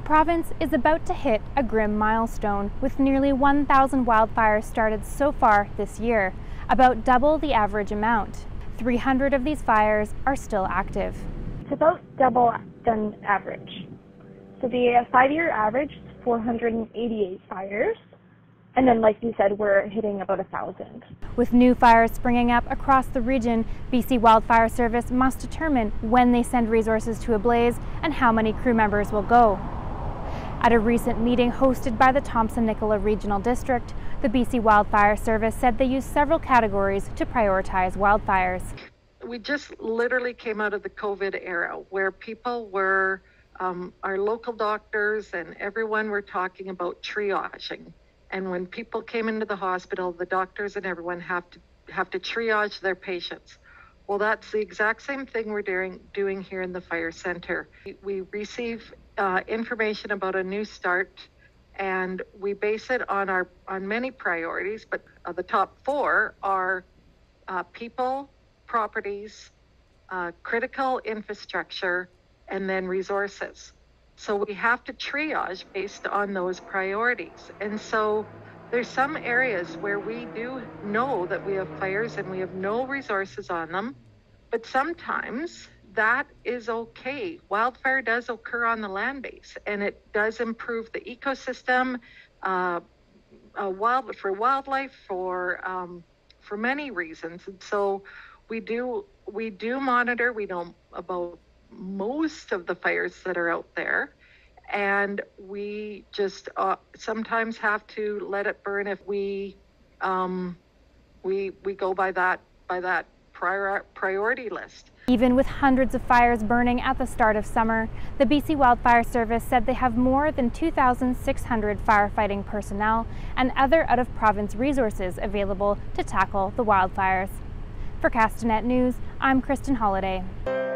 province is about to hit a grim milestone with nearly 1,000 wildfires started so far this year, about double the average amount. 300 of these fires are still active. It's about double than average. So the 5-year average is 488 fires. And then, like you said, we're hitting about 1,000. With new fires springing up across the region, BC Wildfire Service must determine when they send resources to a blaze and how many crew members will go. At a recent meeting hosted by the Thompson-Nicola Regional District, the BC Wildfire Service said they use several categories to prioritize wildfires. We just literally came out of the COVID era where people were, our local doctors and everyone were talking about triaging. And when people came into the hospital, the doctors and everyone have to triage their patients. Well, that's the exact same thing we're doing here in the fire center. We receive information about a new start, and we base it on many priorities, but the top 4 are people, properties, critical infrastructure, and then resources. So we have to triage based on those priorities. And so there's some areas where we do know that we have fires and we have no resources on them, but sometimes that is okay. Wildfire does occur on the land base, and it does improve the ecosystem for wildlife, for many reasons. And so we do monitor. We know about most of the fires that are out there, and we just sometimes have to let it burn if we go by that priority list. Even with hundreds of fires burning at the start of summer, the BC Wildfire Service said they have more than 2,600 firefighting personnel and other out-of-province resources available to tackle the wildfires. For Castanet News, I'm Kristen Holiday.